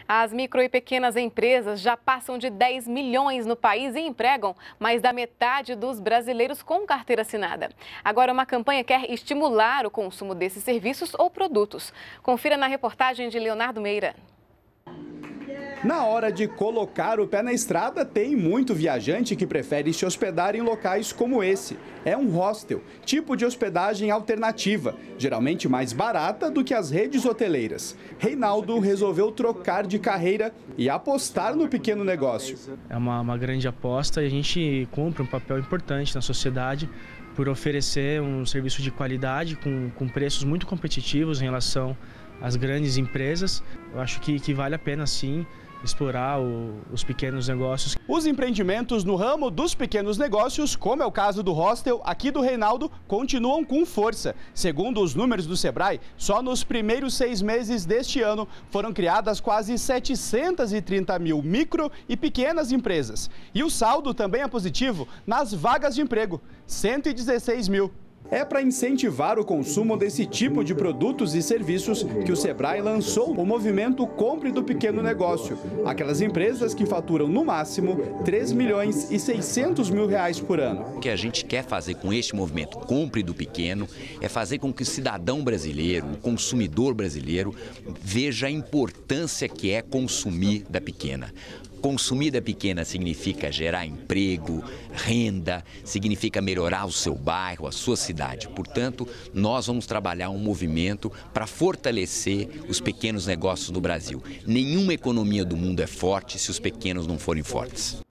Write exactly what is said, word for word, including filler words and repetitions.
As micro e pequenas empresas já passam de dez milhões no país e empregam mais da metade dos brasileiros com carteira assinada. Agora, uma campanha quer estimular o consumo desses serviços ou produtos. Confira na reportagem de Leonardo Meira. Na hora de colocar o pé na estrada, tem muito viajante que prefere se hospedar em locais como esse. É um hostel, tipo de hospedagem alternativa, geralmente mais barata do que as redes hoteleiras. Reinaldo resolveu trocar de carreira e apostar no pequeno negócio. É uma, uma grande aposta e a gente cumpre um papel importante na sociedade por oferecer um serviço de qualidade com, com preços muito competitivos em relação às grandes empresas. Eu acho que, que vale a pena, sim, explorar o, os pequenos negócios. Os empreendimentos no ramo dos pequenos negócios, como é o caso do hostel aqui do Reinaldo, continuam com força. Segundo os números do Sebrae, só nos primeiros seis meses deste ano foram criadas quase setecentas e trinta mil micro e pequenas empresas. E o saldo também é positivo nas vagas de emprego, cento e dezesseis mil. É para incentivar o consumo desse tipo de produtos e serviços que o Sebrae lançou o movimento Compre do Pequeno Negócio. Aquelas empresas que faturam no máximo três milhões e seiscentos mil reais por ano. O que a gente quer fazer com este movimento Compre do Pequeno é fazer com que o cidadão brasileiro, o consumidor brasileiro, veja a importância que é consumir da pequena. Consumir da pequena significa gerar emprego, renda, significa melhorar o seu bairro, a sua cidade. Portanto, nós vamos trabalhar um movimento para fortalecer os pequenos negócios no Brasil. Nenhuma economia do mundo é forte se os pequenos não forem fortes.